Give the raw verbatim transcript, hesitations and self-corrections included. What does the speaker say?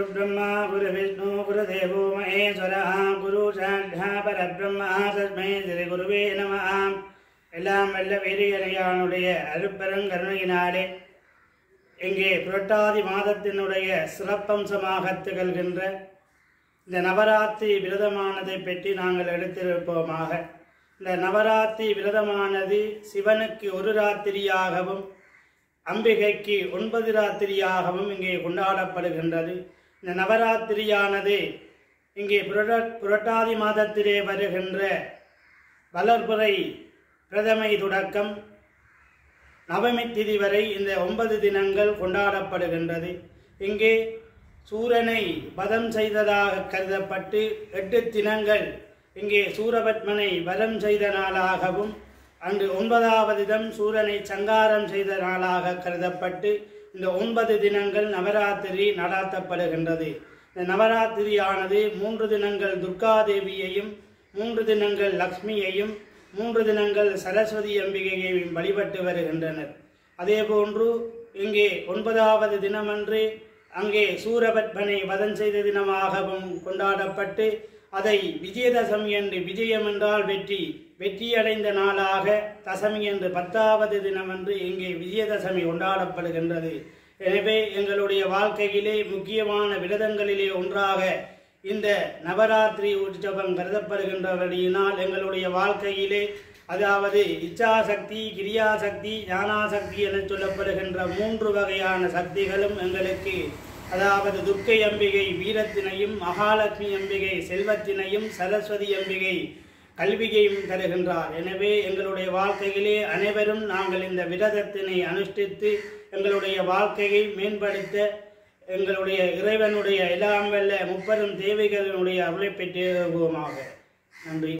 गुरुब्रह्मा गुरुविष्णु गुरुदेवो महेश्वरः गुरु साक्षात् परब्रह्म तस्मै श्री गुरुवे நமः. எல்லாம் வல்ல வீரியனையானுடைய அருட்பெருங்கருணையினாலே இங்கே புரட்டாதி மாதத்தினுடைய சிறப்பம்சமாக திகழ்கின்ற இந்த நவராத்திரி விரதமானதை பற்றி நாங்கள் எடுத்திருப்போமாக. இந்த நவராத்திரி விரதமானது சிவனுக்கு ஒரு ராத்திரியாகவும் அம்பிகைக்கு ஒன்பது ராத்திரியாகவும் இங்கே கொண்டாடப்படுகின்றது. இந்த நவராத்திரியானது இங்கே புரட்ட புரட்டாதி மாதத்திலே வருகின்ற வளர்பிறை பிரதமை தொடக்கம் நவமி திதி வரை இந்த ஒன்பது தினங்கள் கொண்டாடப்படுகின்றது. இங்கே சூரனை வதம் செய்ததாக கருதப்பட்டு எட்டு தினங்கள் இங்கே சூரபத்மனை வதம் செய்த நாளாகவும் அன்று ஒன்பதாவது தினம் சூரனை சங்காரம் செய்த நாளாக கருதப்பட்டு இந்த ஒன்பது தினங்கள் நவராத்திரி நடாத்தப்படுகின்றது. இந்த நவராத்திரியானது மூன்று தினங்கள் துர்காதேவியையும் மூன்று தினங்கள் லக்ஷ்மியையும் மூன்று தினங்கள் சரஸ்வதி அம்பிகையையும் வழிபட்டு வருகின்றனர். அதே போன்று இங்கே ஒன்பதாவது தினமன்று அங்கே சூரபத்மனை வதம் செய்த தினமாகவும் கொண்டாடப்பட்டு அதை விஜயதசமி என்று, விஜயம் என்றால் வெற்றி, வெற்றியடைந்த நாளாக தசமி என்று பத்தாவது தினமன்று இங்கே விஜயதசமி கொண்டாடப்படுகின்றது. எனவே எங்களுடைய வாழ்க்கையிலே முக்கியமான விரதங்களிலே ஒன்றாக இந்த நவராத்திரி உற்சவம் கருதப்படுகின்றபடியினால் எங்களுடைய வாழ்க்கையிலே அதாவது இச்சாசக்தி, கிரியாசக்தி, ஞானாசக்தி என சொல்லப்படுகின்ற மூன்று வகையான சக்திகளும் எங்களுக்கு, அதாவது துர்க்கை அம்பிகை வீரத்தினையும், மகாலட்சுமி அம்பிகை செல்வத்தினையும், சரஸ்வதி அம்பிகை கல்வியையும் தருகின்றார். எனவே எங்களுடைய வாழ்க்கையிலே அனைவரும் நாங்கள் இந்த விரதத்தினை அனுஷ்டித்து எங்களுடைய வாழ்க்கையை மேம்படுத்த எங்களுடைய இறைவனுடைய எல்லாம் வல்ல முப்பெரும் தேவைகளினுடைய அருளை பெற்றுவோமாக. நன்றி.